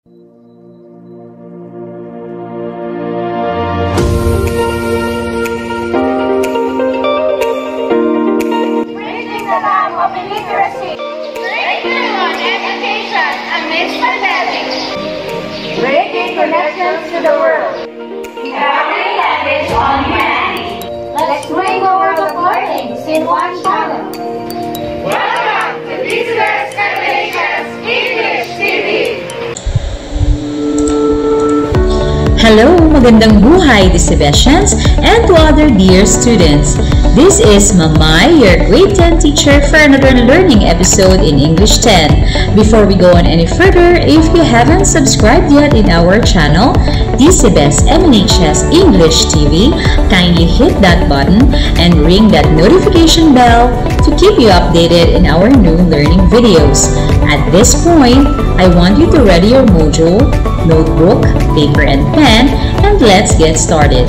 Bridging the gap of illiteracy. Breaking on education amidst pandemic. Breaking connections to the world. Every language on humanity. Let's bring the world of learning in one channel. Welcome to Thesaurus&Online English TV. Hello, magandang buhay, Thesaurus and to other dear students. This is Mamay, your grade 10 teacher for another learning episode in English 10. Before we go on any further, if you haven't subscribed yet in our channel, Thesaurus&Online English TV, kindly hit that button and ring that notification bell to keep you updated in our new learning videos. At this point, I want you to ready your module, notebook, paper and pen, and let's get started.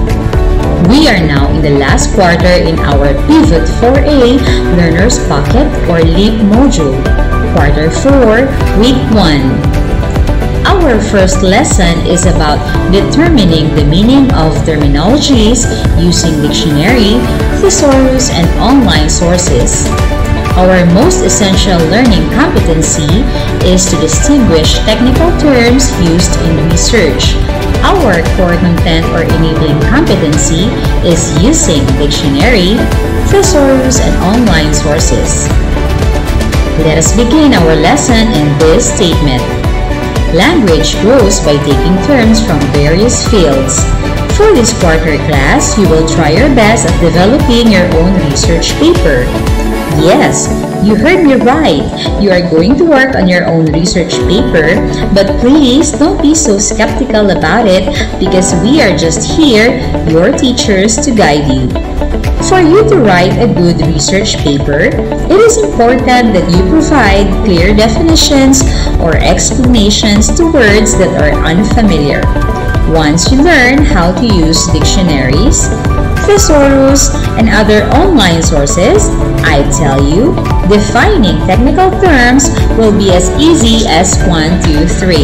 We are now in the last quarter in our Pivot 4A Learner's Pocket or LEAP module, Quarter 4, Week 1. Our first lesson is about determining the meaning of terminologies using dictionary, thesaurus, and online sources. Our most essential learning competency is to distinguish technical terms used in research. Our core content or enabling competency is using dictionary, thesaurus, and online sources. Let us begin our lesson in this statement. Language grows by taking terms from various fields. For this quarter class, you will try your best at developing your own research paper. Yes, you heard me right. You are going to work on your own research paper, but please don't be so skeptical about it because we are just here, your teachers, to guide you. For you to write a good research paper, it is important that you provide clear definitions or explanations to words that are unfamiliar. Once you learn how to use dictionaries, thesaurus, and other online sources, I tell you, defining technical terms will be as easy as 1, 2, 3.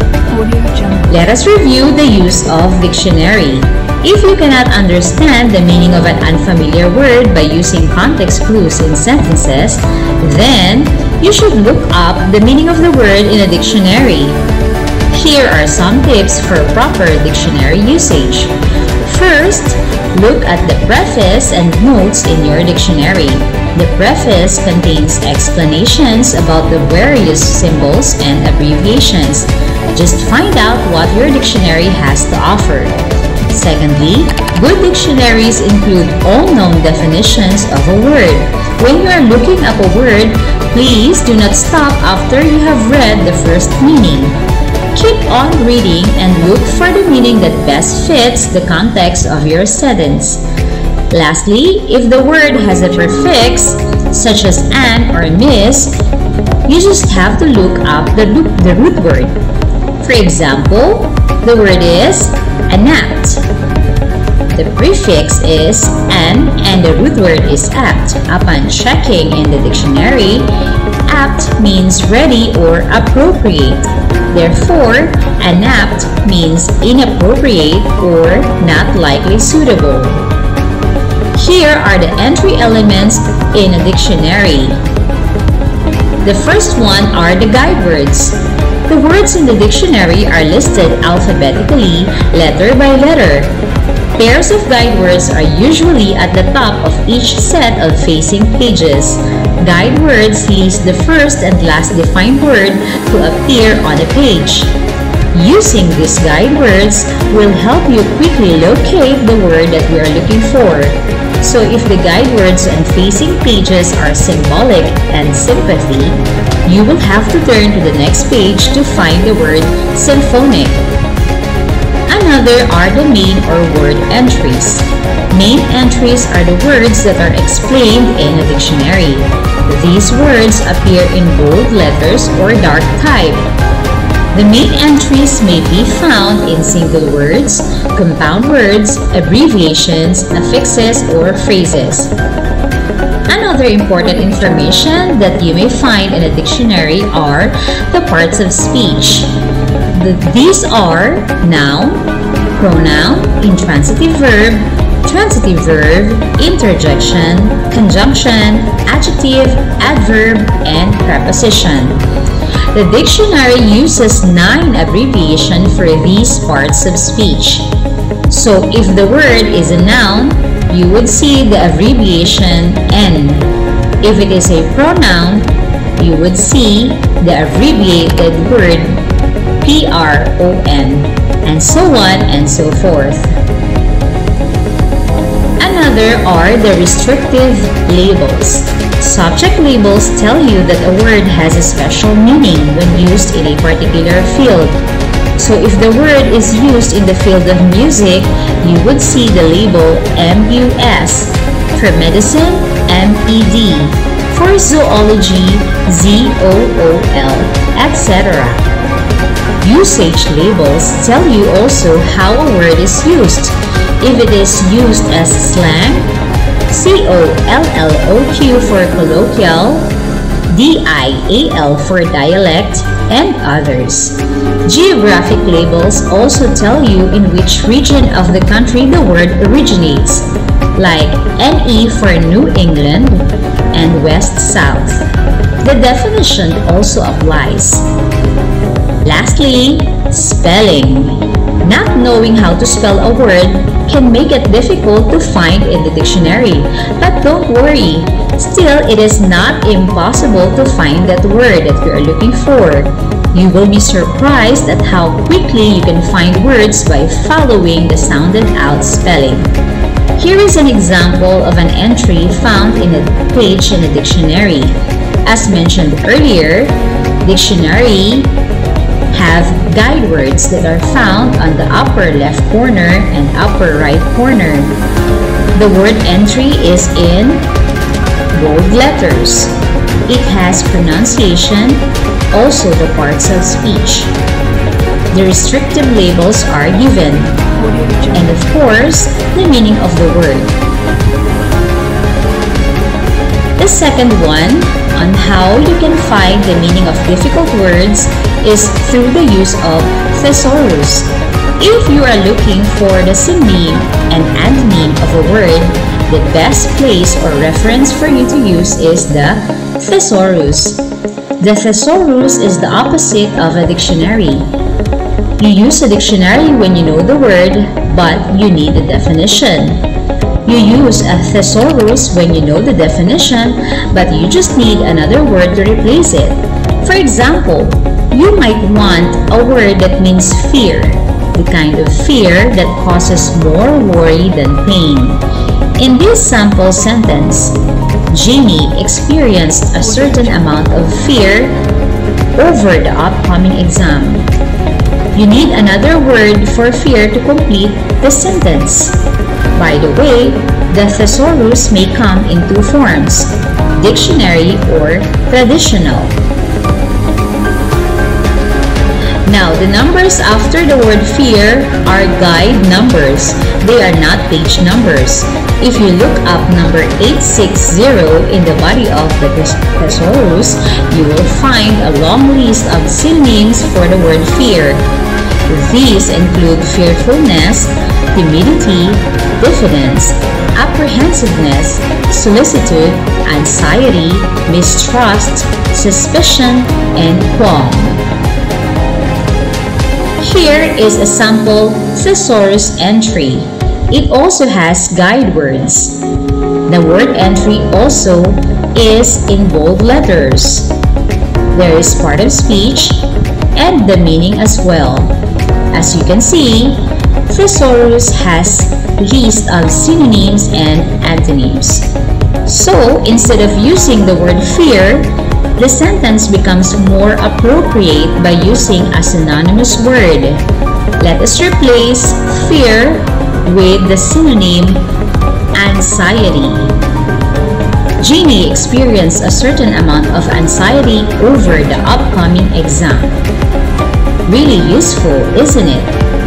Let us review the use of dictionary. If you cannot understand the meaning of an unfamiliar word by using context clues in sentences, then you should look up the meaning of the word in a dictionary. Here are some tips for proper dictionary usage. First, look at the preface and notes in your dictionary. The preface contains explanations about the various symbols and abbreviations. Just find out what your dictionary has to offer. Secondly, good dictionaries include all known definitions of a word. When you are looking up a word, please do not stop after you have read the first meaning. Keep on reading and look for the meaning that best fits the context of your sentence. Lastly, if the word has a prefix, such as an or miss, you just have to look up the root word. For example, the word is anapt. The prefix is an and the root word is apt. Upon checking in the dictionary, apt means ready or appropriate. Therefore, anapt means inappropriate or not likely suitable. Here are the entry elements in a dictionary. The first one are the guide words. The words in the dictionary are listed alphabetically, letter by letter. Pairs of guide words are usually at the top of each set of facing pages. Guide words list the first and last defined word to appear on a page. Using these guide words will help you quickly locate the word that we are looking for. So if the guide words on facing pages are symbolic and sympathy, you will have to turn to the next page to find the word symphonic. Another are the main or word entries. Main entries are the words that are explained in a dictionary. These words appear in bold letters or dark type. The main entries may be found in single words, compound words, abbreviations, affixes, or phrases. Another important information that you may find in a dictionary are the parts of speech. These are noun, pronoun, intransitive verb, transitive verb, interjection, conjunction, adjective, adverb, and preposition. The dictionary uses 9 abbreviations for these parts of speech. So if the word is a noun, you would see the abbreviation N. If it is a pronoun, you would see the abbreviated word PRON, and so on and so forth. Another are the restrictive labels. Subject labels tell you that a word has a special meaning when used in a particular field. So if the word is used in the field of music, you would see the label MUS. For medicine, MED. For zoology, ZOOL, etc. Usage labels tell you also how a word is used. If it is used as slang, COLLOQ for colloquial, DIAL for dialect, and others. Geographic labels also tell you in which region of the country the word originates, like NE for New England and West-South. The definition also applies. Lastly, spelling. Not knowing how to spell a word can make it difficult to find in the dictionary. But don't worry, still it is not impossible to find that word that you are looking for. You will be surprised at how quickly you can find words by following the sounded out spelling. Here is an example of an entry found in a page in a dictionary. As mentioned earlier, dictionary have guide words that are found on the upper left corner and upper right corner. The word entry is in bold letters. It has pronunciation, also the parts of speech. The restrictive labels are given, and of course, the meaning of the word. The second one, on how you can find the meaning of difficult words, is through the use of Thesaurus. If you are looking for the synonym and antonym of a word, the best place or reference for you to use is the Thesaurus. The Thesaurus is the opposite of a dictionary. You use a dictionary when you know the word, but you need a definition. You use a thesaurus when you know the definition, but you just need another word to replace it. For example, you might want a word that means fear, the kind of fear that causes more worry than pain. In this sample sentence, Jamie experienced a certain amount of fear over the upcoming exam. You need another word for fear to complete the sentence. By the way, the thesaurus may come in 2 forms, dictionary or traditional. Now, the numbers after the word fear are guide numbers. They are not page numbers. If you look up number 860 in the body of the thesaurus, you will find a long list of synonyms for the word fear. These include fearfulness, timidity, diffidence, apprehensiveness, solicitude, anxiety, mistrust, suspicion, and qualm. Here is a sample thesaurus entry. It also has guide words. The word entry also is in bold letters. There is part of speech and the meaning as well. As you can see, Thesaurus has list of synonyms and antonyms. So, instead of using the word fear, the sentence becomes more appropriate by using a synonymous word. Let us replace fear with the synonym anxiety. Jamie experienced a certain amount of anxiety over the upcoming exam. Really useful, isn't it?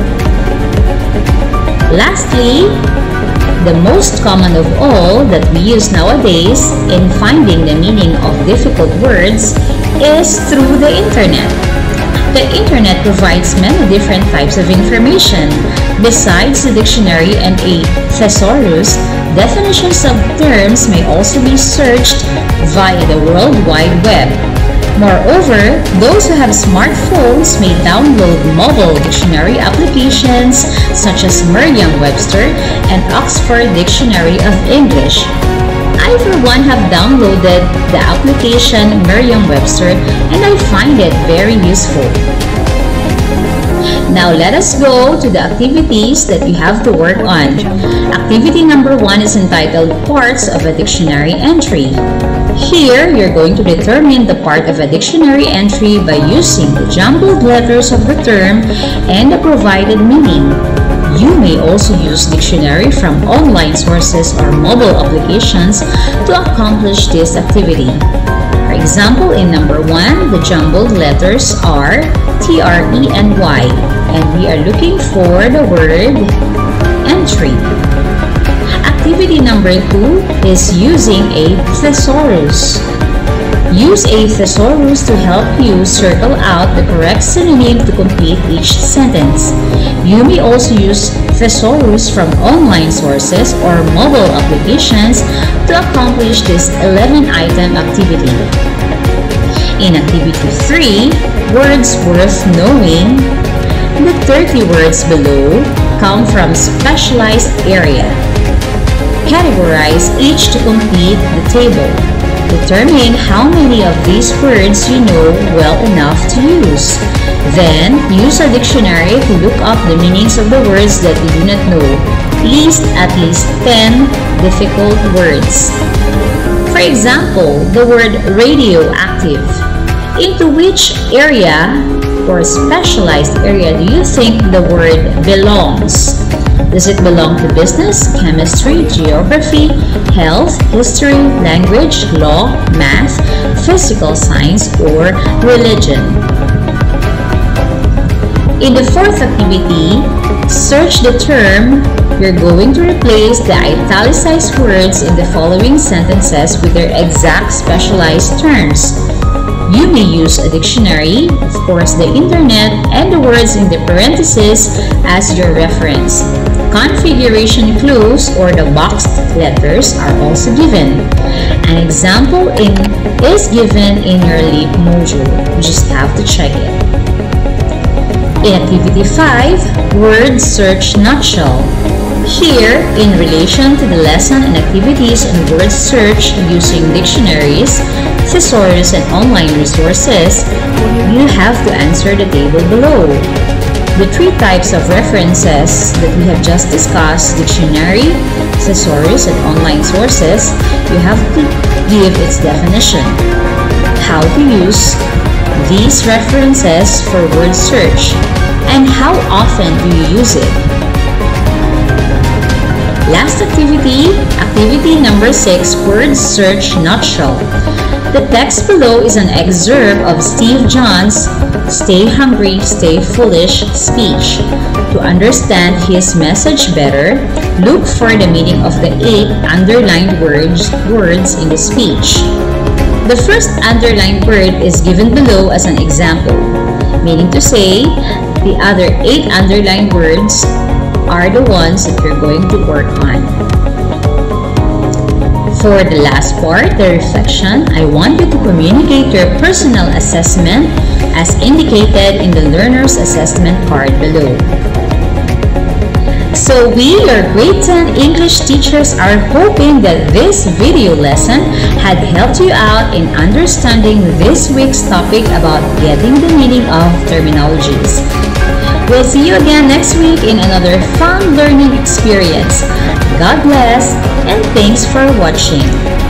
Lastly, the most common of all that we use nowadays in finding the meaning of difficult words is through the internet. The the internet provides many different types of information. Besides the dictionary and a thesaurus, definitions of terms may also be searched via the World Wide Web. Moreover, those who have smartphones may download mobile dictionary applications such as Merriam-Webster and Oxford Dictionary of English. I, for one, have downloaded the application Merriam-Webster and I find it very useful. Now let us go to the activities that you have to work on. Activity number 1 is entitled Parts of a Dictionary Entry. Here, you're going to determine the part of a dictionary entry by using the jumbled letters of the term and the provided meaning. You may also use dictionary from online sources or mobile applications to accomplish this activity. For example, in number 1, the jumbled letters are T-R-E-N-Y, and we are looking for the word entry. Activity number 2 is using a thesaurus. Use a thesaurus to help you circle out the correct synonym to complete each sentence. You may also use thesaurus from online sources or mobile applications to accomplish this 11-item activity. In activity 3, words worth knowing, the 30 words below come from specialized area. Categorize each to complete the table. Determine how many of these words you know well enough to use. Then, use a dictionary to look up the meanings of the words that you do not know. List at least 10 difficult words. For example, the word radioactive. Into which area or specialized area do you think the word belongs? Does it belong to business, chemistry, geography, health, history, language, law, math, physical science, or religion? In the fourth activity, search the term. You're going to replace the italicized words in the following sentences with their exact specialized terms. You may use a dictionary, of course the internet, and the words in the parentheses as your reference. Configuration clues or the boxed letters are also given. An example is given in your LEAP module. You just have to check it. In activity 5, word search nutshell. Here, in relation to the lesson and activities on word search using dictionaries, thesaurus, and online resources, you have to answer the table below. The 3 types of references that we have just discussed, dictionary, thesaurus, and online sources, you have to give its definition. How to use these references for word search, and how often do you use it? Last activity, activity number 6, word search nutshell. The text below is an excerpt of Steve Jobs' "Stay hungry, stay foolish" speech. To understand his message better, look for the meaning of the 8 underlined words in the speech. The first underlined word is given below as an example, meaning to say, the other 8 underlined words are the ones that you're going to work on. For the last part, the reflection, I want you to communicate your personal assessment as indicated in the learner's assessment card below. So we, your grade 10 English teachers, are hoping that this video lesson had helped you out in understanding this week's topic about getting the meaning of terminologies. We'll see you again next week in another fun learning experience. God bless and thanks for watching.